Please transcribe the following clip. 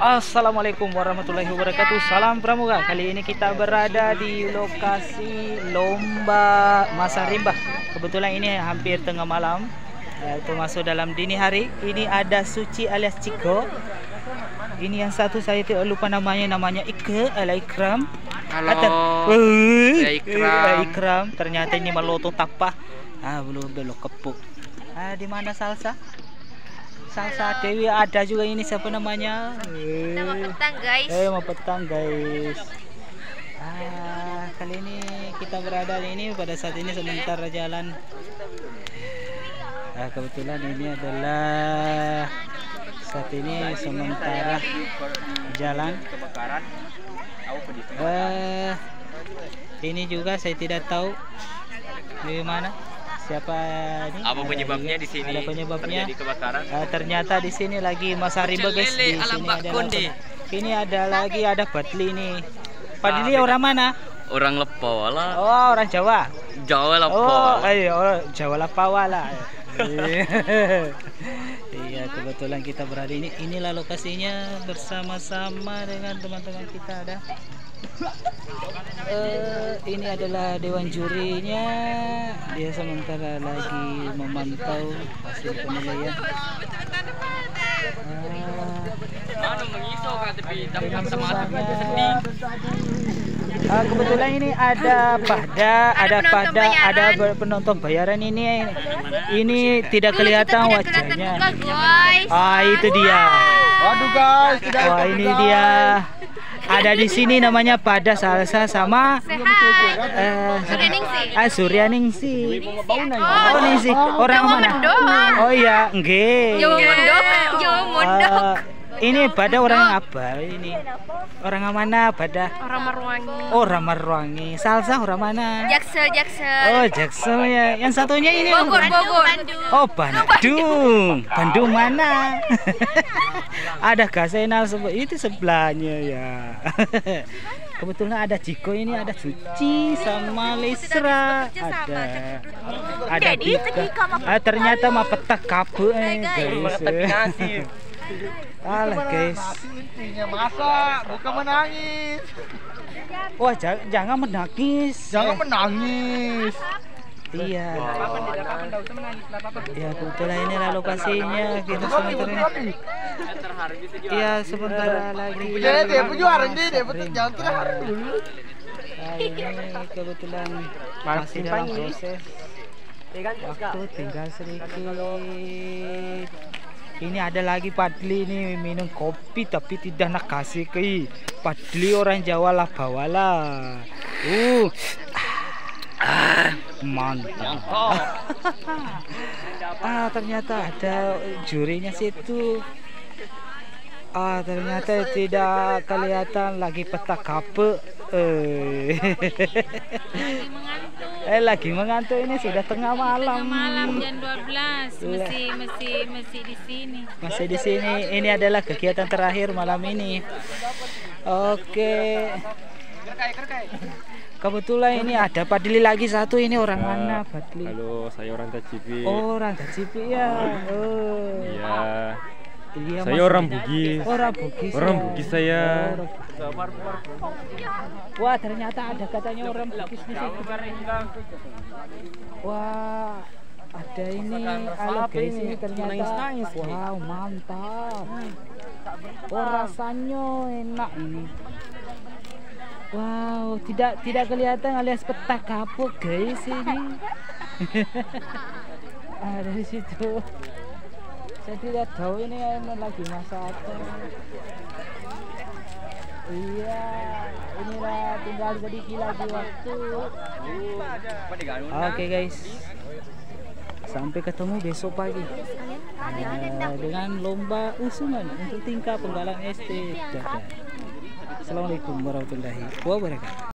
Assalamualaikum warahmatullahi wabarakatuh. Salam pramuka. Kali ini kita berada di lokasi lomba masak rimba. Kebetulan ini hampir tengah malam, itu masuk dalam dini hari. Ini ada Suci alias Ciko. Ini yang satu saya lupa namanya Ike alias Ikram. Halo, saya Ikram. Ternyata ini melotong tapah. Belum kepuk. Di mana Salsa? Salsa Dewi ada juga. Ini siapa namanya? Kita mau petang guys. Mau petang guys. Kali ini kita berada di ini pada saat ini sementara jalan. Kebetulan ini adalah saat ini sementara jalan. Ini juga saya tidak tahu di mana. Siapa ini? Apa penyebabnya di sini? Ada penyebabnya. Terjadi kebakaran. Ternyata di sini lagi masak rimba guys. Di sini ada Badli nih. Badli orang mana? Orang Lepawala. Oh, orang Jawa. Jawa Lepawala. Oh, iya, orang Jawa Lepawala. Iya, kebetulan kita berada ini. Inilah lokasinya bersama-sama dengan teman-teman kita ada. Ini adalah dewan jurinya. Dia sementara lagi memantau hasil penilaian. Kebetulan ini ada ada penonton bayaran ini. Ini tidak kelihatan wajahnya. Itu dia. Waduh guys, ini dia. Ada di sini namanya Pada Salsa sama Suryaningsi. Oh, Ningsi. Orang mana? Oh iya, nggih. Jawa Mondok. Ini Pada orang apa ini? Orang mana Pada? Orang Marwangi. Oh, orang Marwangi. Salsa orang mana? Jaksel. Oh, Jaksel ya. Yang satunya ini Bogor. Oh, Bandung. Bandung mana? Ada Kasenal itu sebelahnya ya. Kebetulan ada Ciko ini, ada Suci sama Lesra, ada Bika. Ternyata mah petak kabel guys. Alah guys. Masa bukan menangis. Wah, jangan menangis. Iya. Ya, kebetulan inilah lokasinya. Kita sementara ini. Iya, sementara lagi. Ini kebetulan masih dalam proses. Waktu tinggal sedikit. Ini ada lagi Padli nih minum kopi tapi tidak nak kasih ke Padli orang Jawa lah bawala. Mantap. Ternyata ada jurinya situ. Ternyata tidak kelihatan lagi petak kabel. Lagi mengantuk ini sudah tengah malam. Jam 12 masih di sini. Masih di sini. Ini adalah kegiatan terakhir malam ini. Oke. Kebetulan ini ada Padli lagi satu. Ini orang mana Padli? Halo, saya orang Tacipi. Oh, orang Tacipi ya. Iya, saya orang Bugis. Orang Bugis saya. Wah, ternyata ada katanya orang Bugis di situ. Wah, ada ini. Halo guys, ini ternyata. Wow, mantap. Rasanya enak ini. Wow, tidak kelihatan alias petak kapuk guys ini. Ada di situ. Saya tidak tahu ini lagi masak apa. Iya, inilah tinggal sedikit lagi waktu. Oke guys, sampai ketemu besok pagi dengan lomba usungan untuk tingkat penggalan SD. Assalamualaikum warahmatullahi wabarakatuh.